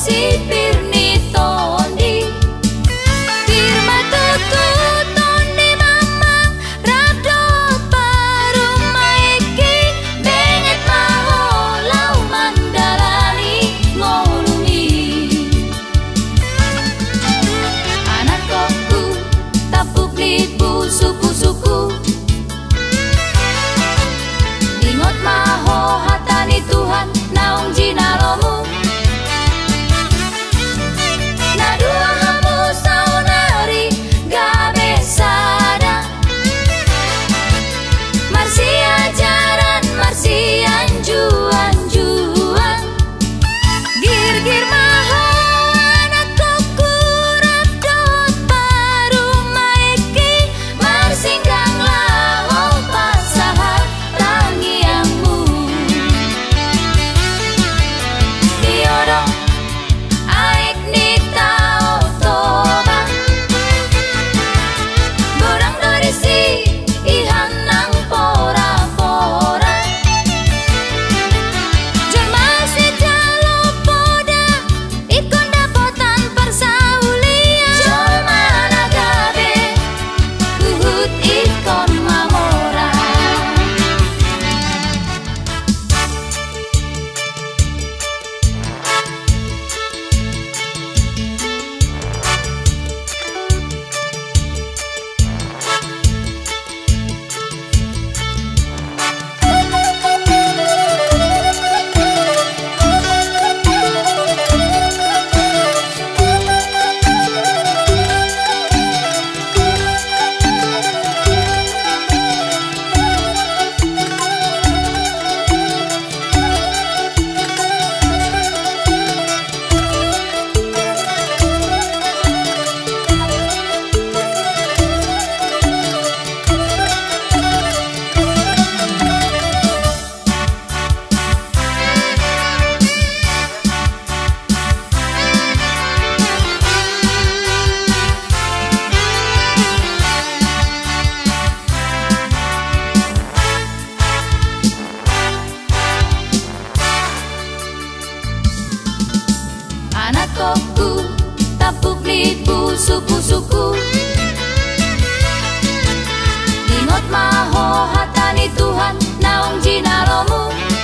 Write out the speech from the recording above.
sipir ni tondi firma tutu tondi mamang rado paruma iki benget maho lau mandalani ngolumi anak kokku tapuk lipu suku-suku ingot maho hatani Tuhan naung jinaromu na dua hamu saunari gabe sada marsi ajaran marsi anjuan gir maho anak kokku radot paruma iki marsinggang laho pasahat tangiangmu diodo aik ni tao toba borang dorisi ihan nang pora-pora jelma sejalo poda ikon dapotan persaulian jelma nagabe kuhut ikon mamora anak kokku tapuk lipu suku-suku ingot maho hatani Tuhan naung jinaromu